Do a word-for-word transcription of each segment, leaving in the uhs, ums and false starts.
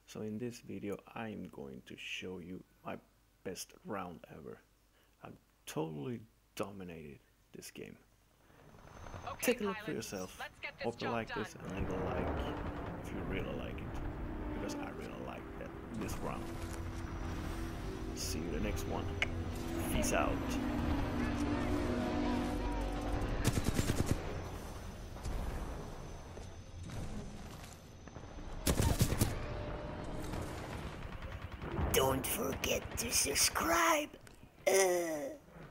So in this video I'm going to show you my best round ever. I've totally dominated this game. Okay, Take a look for pilots, yourself. let's get this Hope you job like done. this and leave a like if you really like it. Because I really like that this round. See you the next one. Peace out. Don't forget to subscribe. Uh.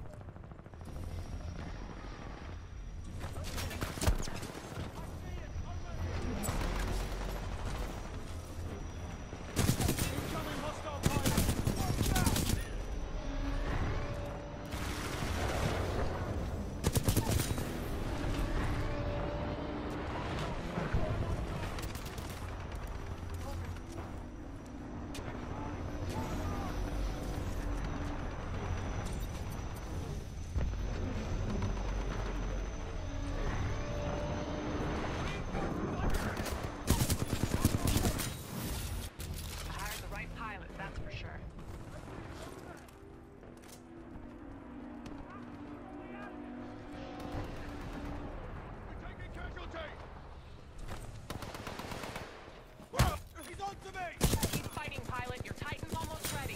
Keep fighting, pilot. Your Titan's almost ready.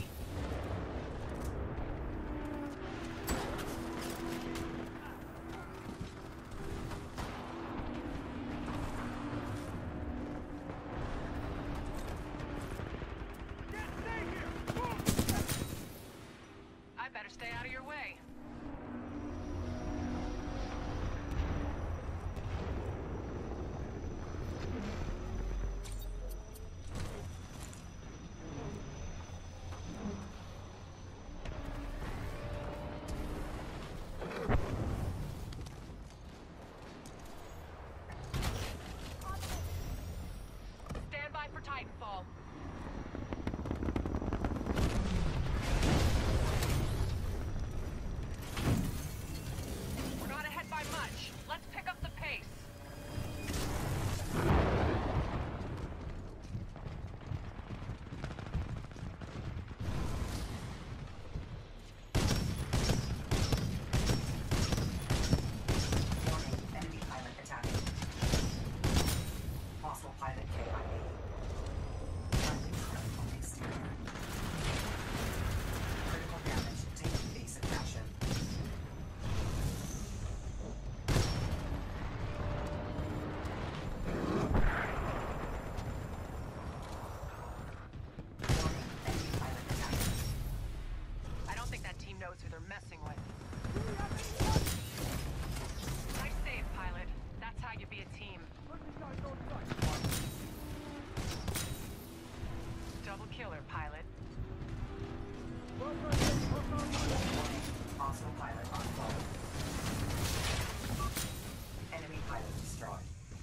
I better stay out of your way. Stand by for Titanfall. We're not ahead by much. Let's pick up the pace. Warning, enemy pilot attacking. Hostile pilot K I A. Friendly threat on exterior. Critical damage. Take evasive action. Warning, enemy pilot attacking. I don't think that team knows who they're messing with. Nice save, pilot. That's how you be a team. Double killer, pilot. Warning, hostile pilot on call. Enemy pilot destroyed.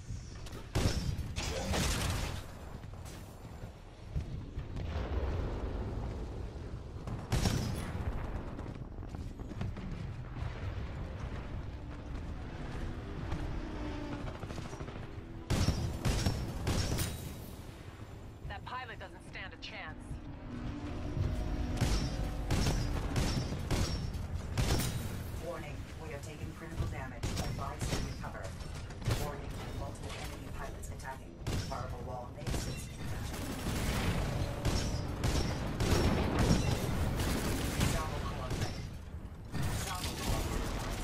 That pilot doesn't stand a chance. Warning, we are taking critical damage. Advise to recover. Warning, multiple enemy pilots attacking. Horrible wall may assist in action. Salvo core ready. Salvo core ready.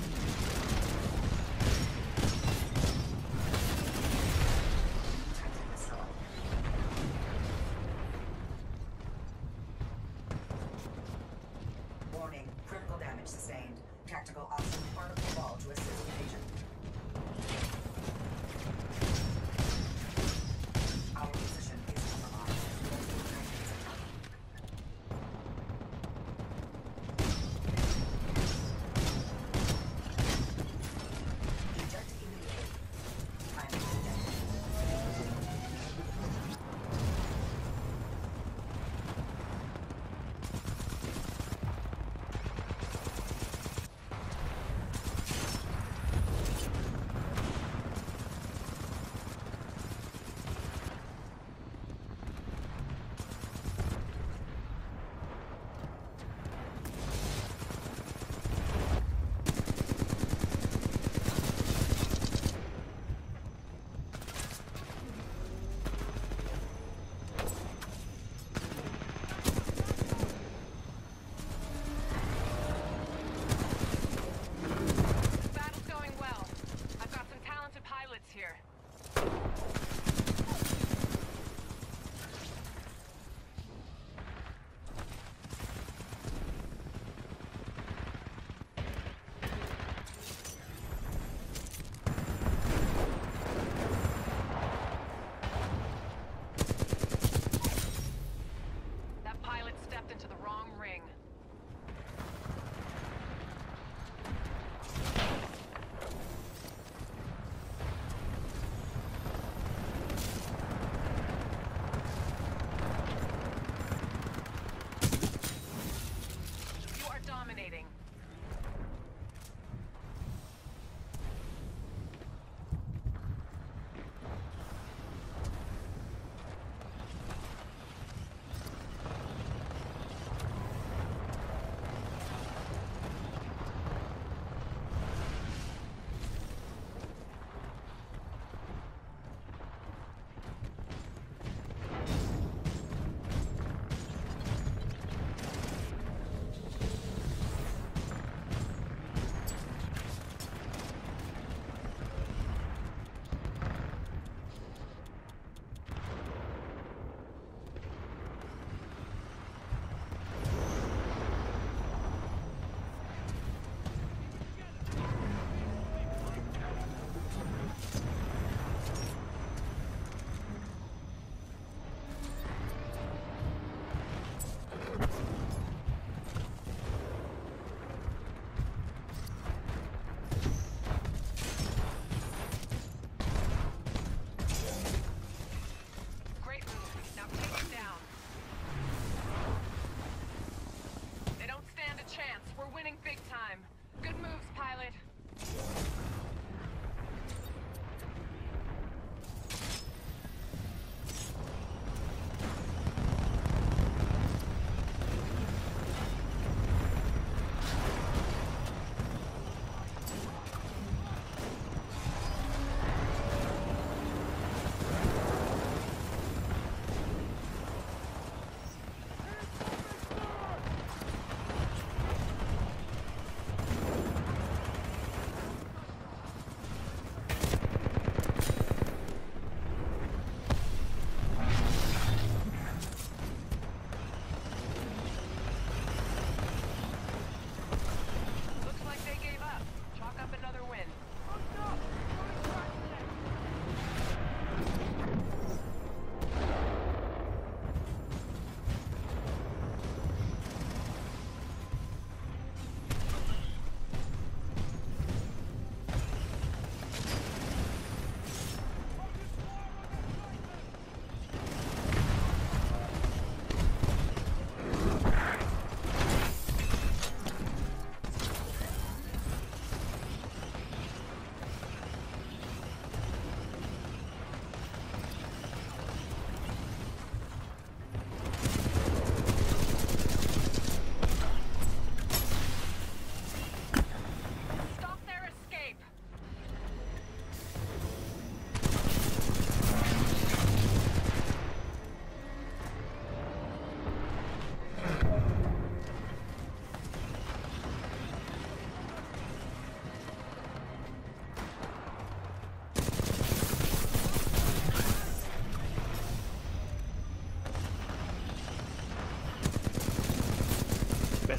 Titan missile. Warning, critical damage sustained. Tactical option particle ball to assist agent. Our position is compromised. Multiple Titans attacking. Eject immediately. Time to eject.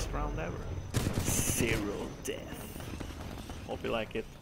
best round ever. Zero death. Hope you like it.